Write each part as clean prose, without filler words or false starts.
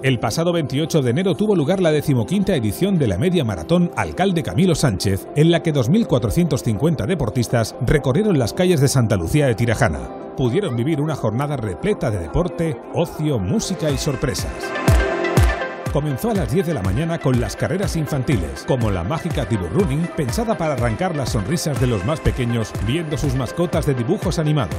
El pasado 28 de enero tuvo lugar la 15ª edición de la media maratón Alcalde Camilo Sánchez, en la que 2.450 deportistas recorrieron las calles de Santa Lucía de Tirajana. Pudieron vivir una jornada repleta de deporte, ocio, música y sorpresas. Comenzó a las 10 de la mañana con las carreras infantiles, como la mágica Tibu Running, pensada para arrancar las sonrisas de los más pequeños viendo sus mascotas de dibujos animados.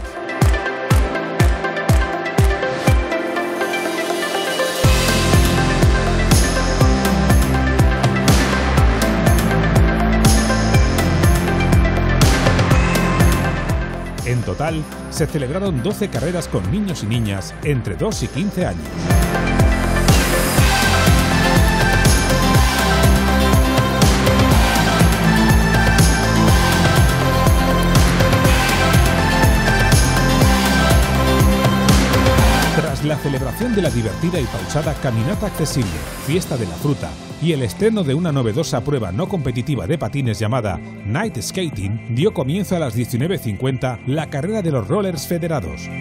En total, se celebraron 12 carreras con niños y niñas entre 2 y 15 años. Tras la celebración de la divertida y pausada Caminata Accesible, Fiesta de la Fruta y el estreno de una novedosa prueba no competitiva de patines llamada Night Skating, dio comienzo a las 19:50 la carrera de los rollers federados.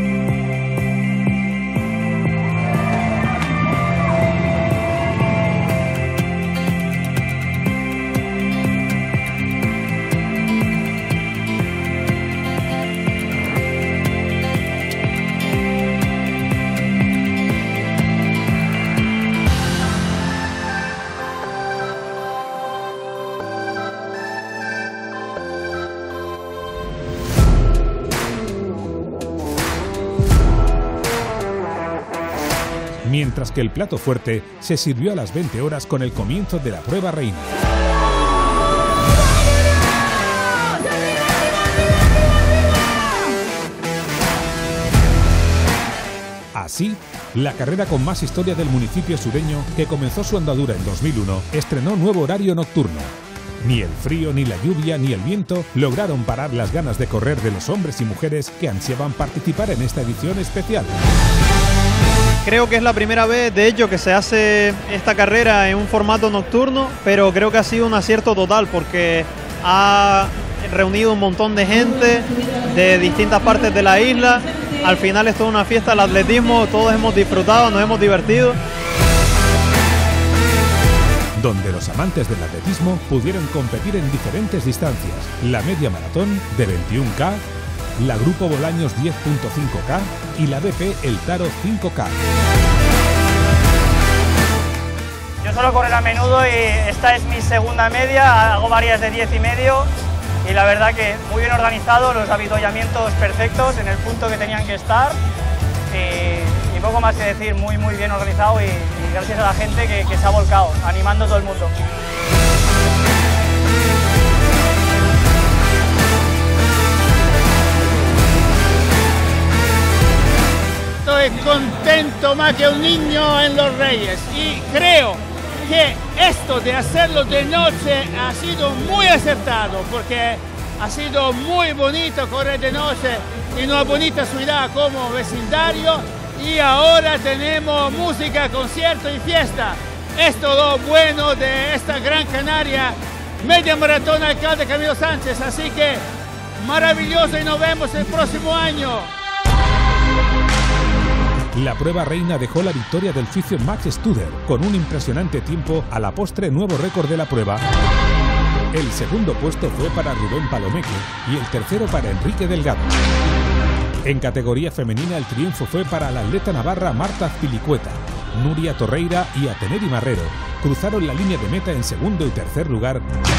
Mientras que el plato fuerte se sirvió a las 20 horas con el comienzo de la prueba reina. Así, la carrera con más historia del municipio sureño, que comenzó su andadura en 2001, estrenó nuevo horario nocturno. Ni el frío, ni la lluvia, ni el viento lograron parar las ganas de correr de los hombres y mujeres que ansiaban participar en esta edición especial. Creo que es la primera vez, de hecho, que se hace esta carrera en un formato nocturno, pero creo que ha sido un acierto total porque ha reunido un montón de gente de distintas partes de la isla. Al final es toda una fiesta del atletismo, todos hemos disfrutado, nos hemos divertido. Donde los amantes del atletismo pudieron competir en diferentes distancias: la media maratón de 21K, la Grupo Bolaños 10.5K y la BP El Taro 5K. Yo suelo correr a menudo y esta es mi segunda media, hago varias de 10,5 y la verdad que muy bien organizado, los avituallamientos perfectos en el punto que tenían que estar y poco más que decir, muy bien organizado y gracias a la gente que se ha volcado, animando a todo el mundo. Estoy contento más que un niño en Los Reyes y creo que esto de hacerlo de noche ha sido muy acertado porque ha sido muy bonito correr de noche en una bonita ciudad como vecindario y ahora tenemos música, concierto y fiesta. Es todo bueno de esta Gran Canaria Media Maratón Alcalde Camilo Sánchez, así que maravilloso y nos vemos el próximo año. La prueba reina dejó la victoria del suizo Max Studer, con un impresionante tiempo, a la postre nuevo récord de la prueba. El segundo puesto fue para Rubén Palomeque y el tercero para Enrique Delgado. En categoría femenina el triunfo fue para la atleta navarra Marta Azpilicueta. Nuria Torreira y Ateneri Marrero cruzaron la línea de meta en segundo y tercer lugar.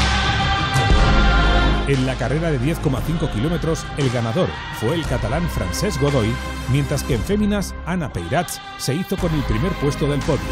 En la carrera de 10,5 kilómetros, el ganador fue el catalán Francesc Godoy, mientras que en féminas, Ana Peirats se hizo con el primer puesto del podio.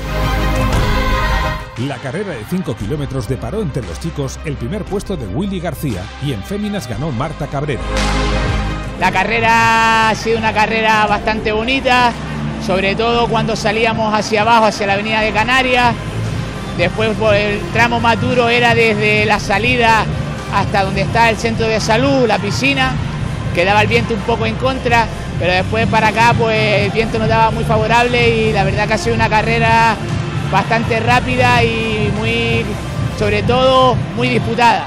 La carrera de 5 kilómetros deparó entre los chicos el primer puesto de Willy García y en féminas ganó Marta Cabrera. La carrera ha sido una carrera bastante bonita, sobre todo cuando salíamos hacia abajo, hacia la avenida de Canarias. Después el tramo más duro era desde la salida hasta donde está el centro de salud, la piscina, que daba el viento un poco en contra, pero después para acá pues el viento nos daba muy favorable y la verdad que ha sido una carrera bastante rápida y muy, sobre todo, muy disputada.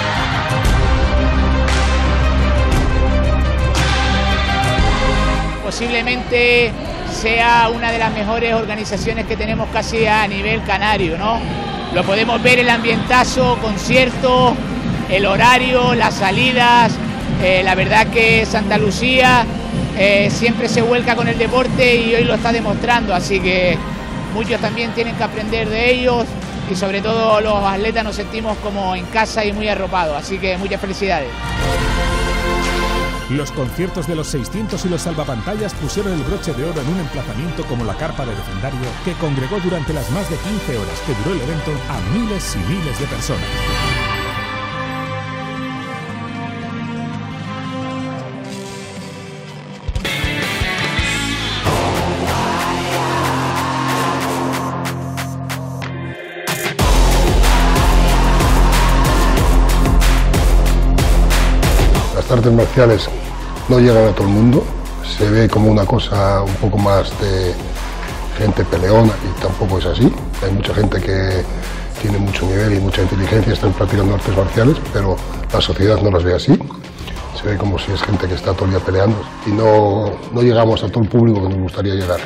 Pues posiblemente sea una de las mejores organizaciones que tenemos casi a nivel canario, ¿no? Lo podemos ver el ambientazo, conciertos, el horario, las salidas. La verdad que Santa Lucía siempre se vuelca con el deporte y hoy lo está demostrando, así que muchos también tienen que aprender de ellos y sobre todo los atletas nos sentimos como en casa y muy arropados, así que muchas felicidades. Los conciertos de los 600 y los salvapantallas pusieron el broche de oro en un emplazamiento como la carpa de vecindario que congregó durante las más de 15 horas que duró el evento a miles y miles de personas. Las artes marciales no llegan a todo el mundo, se ve como una cosa un poco más de gente peleona y tampoco es así. Hay mucha gente que tiene mucho nivel y mucha inteligencia, están practicando artes marciales, pero la sociedad no las ve así. Se ve como si es gente que está todo el día peleando y no llegamos a todo el público que nos gustaría llegar.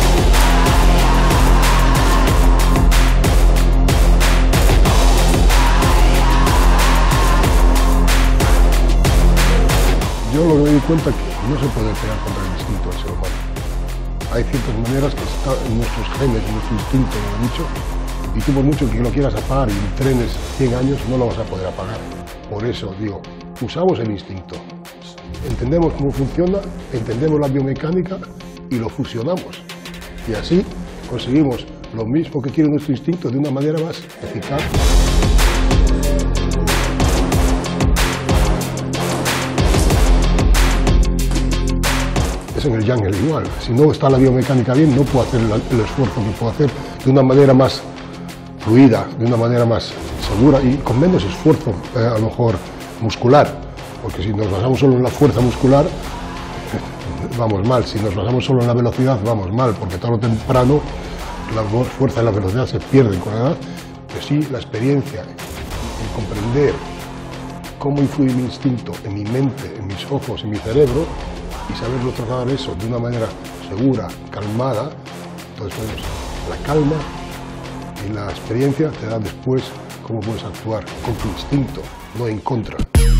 Yo lo que me di cuenta es que no se puede pelear contra el instinto del ser humano. Hay ciertas maneras que están en nuestros genes, en nuestro instinto, como he dicho, y tú por mucho que lo quieras apagar y entrenes 100 años, no lo vas a poder apagar. Por eso, digo, usamos el instinto, entendemos cómo funciona, entendemos la biomecánica y lo fusionamos. Y así conseguimos lo mismo que quiere nuestro instinto de una manera más eficaz. En el jungle igual, si no está la biomecánica bien, no puedo hacer el esfuerzo que puedo hacer de una manera más fluida, de una manera más segura y con menos esfuerzo, a lo mejor muscular, porque si nos basamos solo en la fuerza muscular, vamos mal, si nos basamos solo en la velocidad, vamos mal, porque tarde o temprano la fuerza y la velocidad se pierden con la edad, pero sí la experiencia, el comprender cómo influye mi instinto en mi mente, en mis ojos, en mi cerebro, y saberlo trasladar eso de una manera segura, calmada, entonces bueno, la calma y la experiencia te da después cómo puedes actuar con tu instinto, no en contra.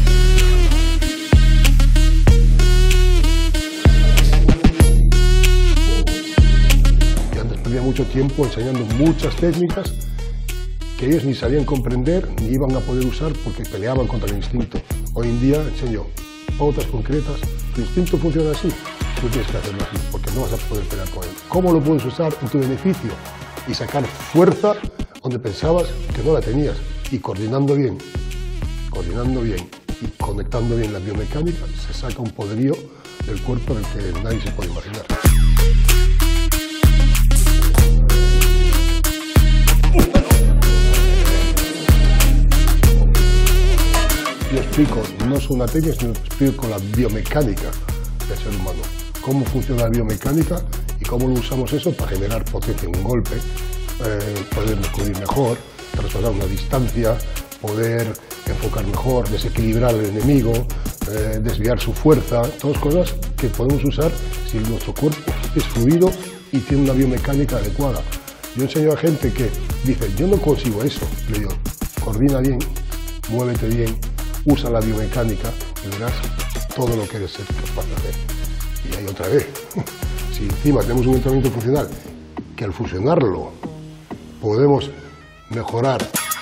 Y antes perdía mucho tiempo enseñando muchas técnicas que ellos ni sabían comprender ni iban a poder usar porque peleaban contra el instinto. Hoy en día enseño pautas concretas. Tu instinto funciona así, tú tienes que hacerlo así, porque no vas a poder pelear con él. ¿Cómo lo puedes usar en tu beneficio? Y sacar fuerza donde pensabas que no la tenías. Y coordinando bien y conectando bien la biomecánica, se saca un poderío del cuerpo del que nadie se puede imaginar. Yo explico, no es una técnica, sino que explico la biomecánica del ser humano. Cómo funciona la biomecánica y cómo lo usamos eso para generar potencia en un golpe, poder descubrir mejor, traspasar una distancia, poder enfocar mejor, desequilibrar al enemigo, desviar su fuerza, todas cosas que podemos usar si nuestro cuerpo es fluido y tiene una biomecánica adecuada. Yo enseño a gente que dice, yo no consigo eso, le digo, coordina bien, muévete bien, usa la biomecánica y verás todo lo que eres capaz de hacer. Y ahí otra vez, si encima tenemos un entrenamiento funcional, que al fusionarlo podemos mejorar.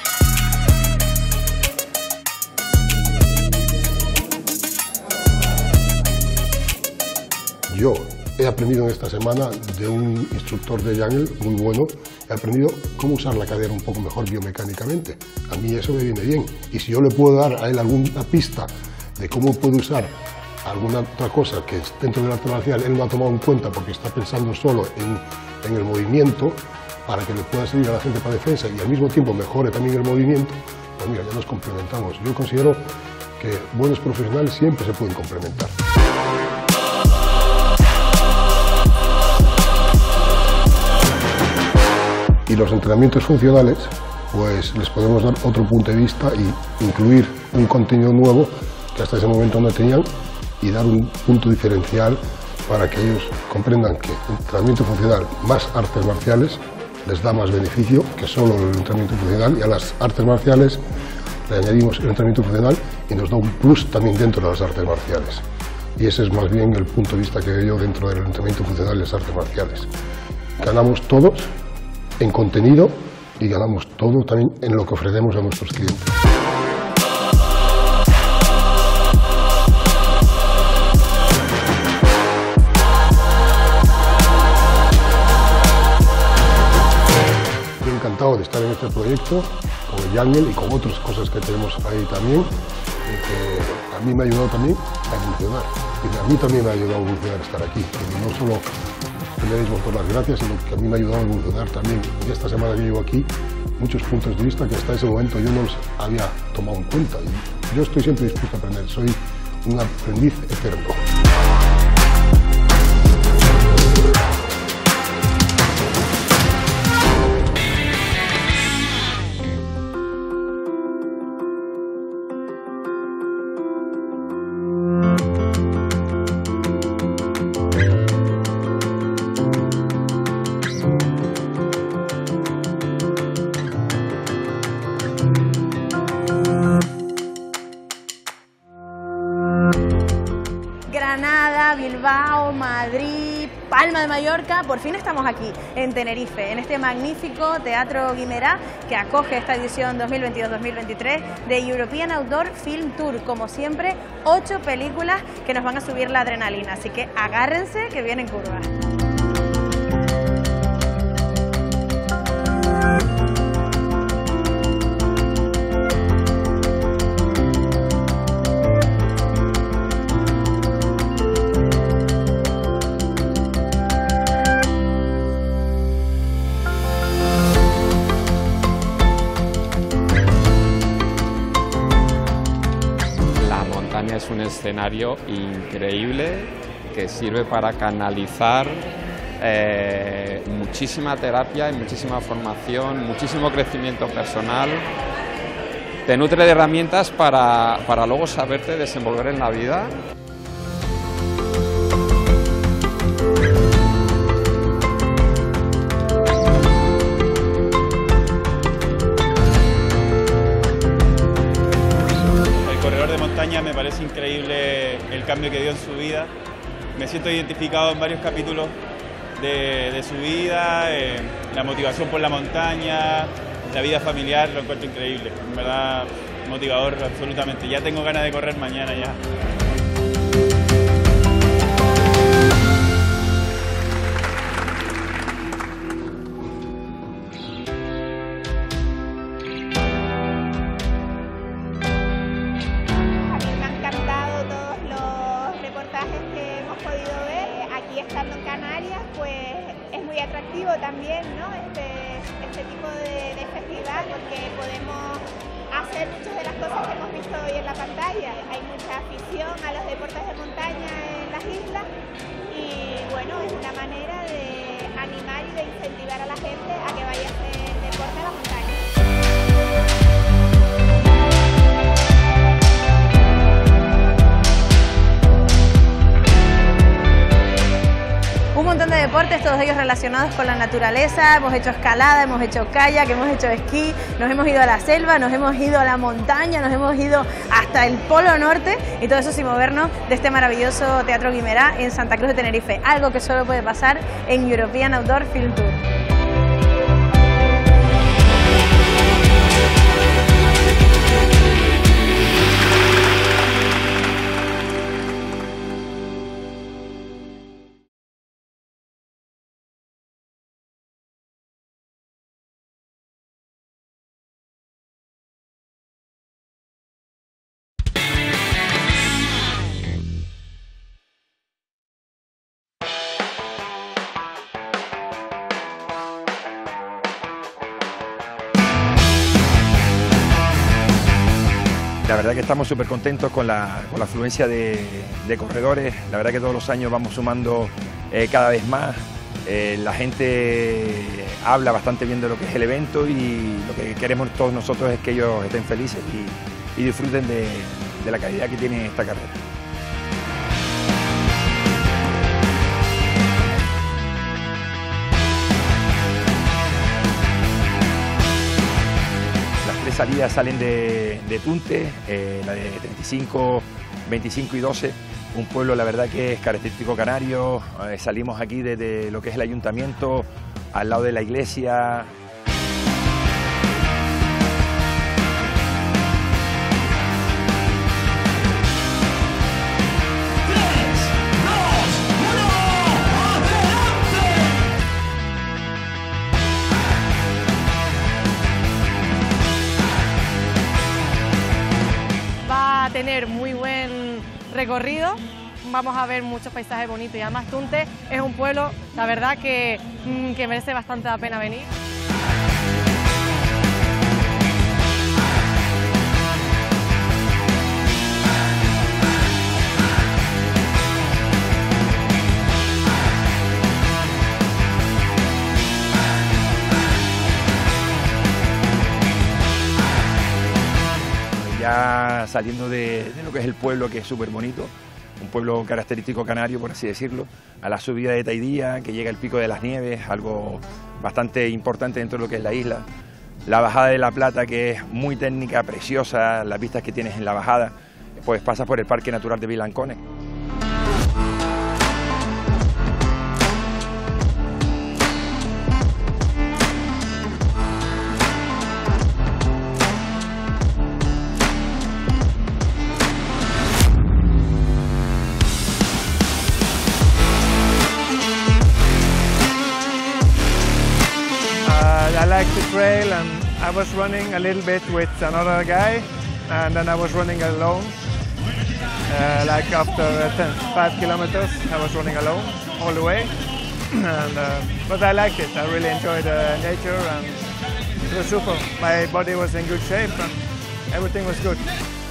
Yo he aprendido en esta semana de un instructor de jungle muy bueno, he aprendido cómo usar la cadera un poco mejor biomecánicamente. A mí eso me viene bien. Y si yo le puedo dar a él alguna pista de cómo puede usar alguna otra cosa que dentro del arte marcial él no ha tomado en cuenta porque está pensando solo en el movimiento, para que le pueda servir a la gente para defensa y al mismo tiempo mejore también el movimiento, pues mira, ya nos complementamos. Yo considero que buenos profesionales siempre se pueden complementar. Y los entrenamientos funcionales, pues les podemos dar otro punto de vista y incluir un contenido nuevo que hasta ese momento no tenían y dar un punto diferencial para que ellos comprendan que el entrenamiento funcional más artes marciales les da más beneficio que solo el entrenamiento funcional, y a las artes marciales le añadimos el entrenamiento funcional y nos da un plus también dentro de las artes marciales. Y ese es más bien el punto de vista que veo yo dentro del entrenamiento funcional y las artes marciales. Ganamos todos en contenido y ganamos todo también en lo que ofrecemos a nuestros clientes. Estoy encantado de estar en este proyecto con el Jungle y con otras cosas que tenemos ahí también, que a mí me ha ayudado también a evolucionar. Y a mí también me ha ayudado a evolucionar estar aquí. Y no solo que me deis vosotros las gracias, sino que a mí me ha ayudado a evolucionar también. Y esta semana que llevo aquí, muchos puntos de vista que hasta ese momento yo no los había tomado en cuenta. Y yo estoy siempre dispuesto a aprender, soy un aprendiz eterno. Granada, Bilbao, Madrid, Palma de Mallorca, por fin estamos aquí en Tenerife, en este magnífico Teatro Guimerá que acoge esta edición 2022-2023 de European Outdoor Film Tour. Como siempre, 8 películas que nos van a subir la adrenalina, así que agárrense que vienen curvas. Es un escenario increíble que sirve para canalizar muchísima terapia y muchísima formación, muchísimo crecimiento personal. Te nutre de herramientas para luego saberte desenvolver en la vida. Me parece increíble el cambio que dio en su vida. Me siento identificado en varios capítulos de su vida, la motivación por la montaña, la vida familiar, lo encuentro increíble. En verdad, motivador absolutamente. Ya tengo ganas de correr mañana ya. Estando en Canarias, pues es muy atractivo también, ¿no? Este tipo de festival, porque podemos hacer muchas de las cosas que hemos visto hoy en la pantalla. Hay mucha afición a los deportes de montaña en las islas y bueno, es una manera de animar y de incentivar a la gente a que vaya a hacer deporte a la montaña. Un montón de deportes, todos ellos relacionados con la naturaleza. Hemos hecho escalada, hemos hecho kayak, hemos hecho esquí, nos hemos ido a la selva, nos hemos ido a la montaña, nos hemos ido hasta el Polo Norte y todo eso sin movernos de este maravilloso Teatro Guimerá en Santa Cruz de Tenerife. Algo que solo puede pasar en European Outdoor Film Tour. La verdad que estamos súper contentos con la afluencia de corredores. La verdad que todos los años vamos sumando cada vez más. La gente habla bastante bien de lo que es el evento y lo que queremos todos nosotros es que ellos estén felices y disfruten de la calidad que tiene esta carrera. siguientes salidas salen de Tunte, la de 35, 25 y 12, un pueblo la verdad que es característico canario. Salimos aquí desde lo que es el ayuntamiento, al lado de la iglesia. Va a tener muy buen recorrido, vamos a ver muchos paisajes bonitos y además Tunte es un pueblo, la verdad que merece bastante la pena venir. Ya saliendo de lo que es el pueblo, que es súper bonito, un pueblo característico canario, por así decirlo, a la subida de Taidía, que llega al Pico de las Nieves, algo bastante importante dentro de lo que es la isla. La bajada de La Plata, que es muy técnica, preciosa, las vistas que tienes en la bajada, pues pasas por el Parque Natural de Vilancones. I like the trail, and I was running a little bit with another guy, and then I was running alone. Like after 5 kilometers, I was running alone all the way. But I liked it. I really enjoyed nature, and it was super. My body was in good shape, and everything was good.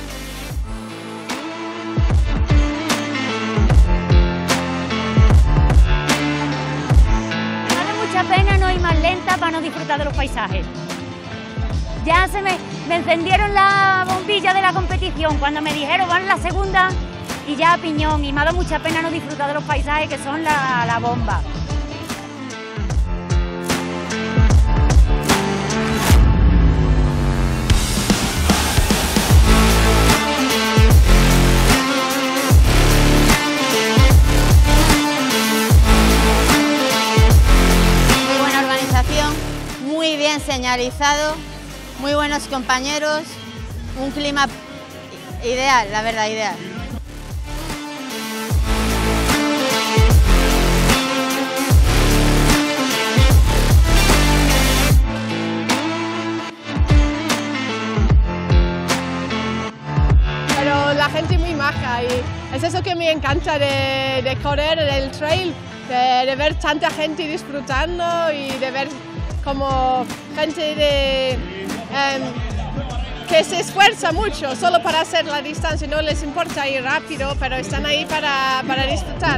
Mucha pena no ir más lenta para no disfrutar de los paisajes. Ya me encendieron la bombilla de la competición cuando me dijeron van la segunda y ya a piñón, y me ha dado mucha pena no disfrutar de los paisajes que son la bomba. Muy bien señalizado, muy buenos compañeros, un clima ideal, la verdad, ideal. Pero la gente muy maja y es eso que me encanta de correr en el trail, de ver tanta gente disfrutando y de ver como gente que se esfuerza mucho solo para hacer la distancia, no les importa ir rápido, pero están ahí para disfrutar.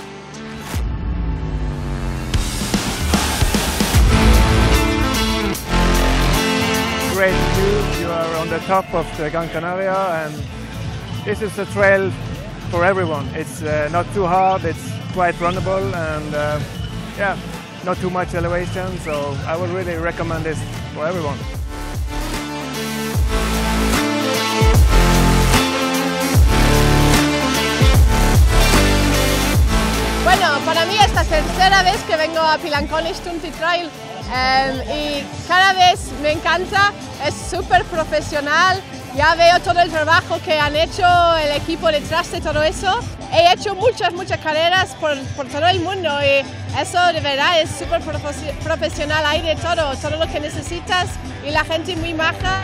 Great view, you are on the top of the Gran Canaria, and this is a trail for everyone. It's not too hard, it's quite runnable, and yeah, not too much elevation, so I would really recommend this for everyone. Bueno, para mí esta es la tercera vez que vengo a Vilancones Tunte Trail y cada vez me encanta, es súper profesional, ya veo todo el trabajo que han hecho el equipo detrás de todo eso. He hecho muchas carreras por todo el mundo y eso de verdad es súper profesional, hay de todo lo que necesitas y la gente muy maja.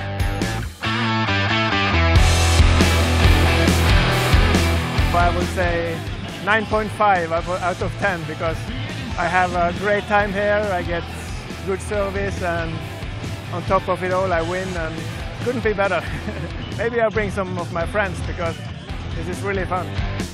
I would say 9.5 out of 10 because I have a great time here, I get good service, and on top of it all I win, and couldn't be better. Maybe I'll bring some of my friends because this is really fun.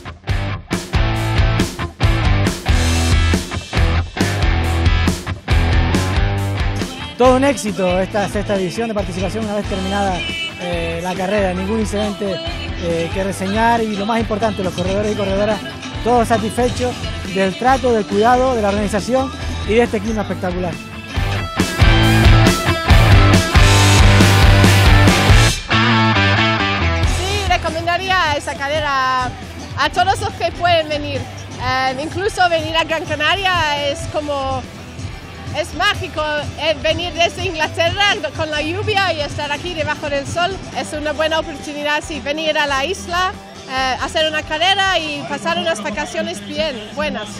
Todo un éxito esta sexta edición de participación una vez terminada la carrera, ningún incidente que reseñar y lo más importante, los corredores y corredoras todos satisfechos del trato, del cuidado, de la organización y de este clima espectacular. esa carrera a todos los que pueden venir. Incluso venir a Gran Canaria es mágico. Venir desde Inglaterra con la lluvia y estar aquí debajo del sol es una buena oportunidad, sí, venir a la isla, hacer una carrera y pasar unas vacaciones bien, buenas.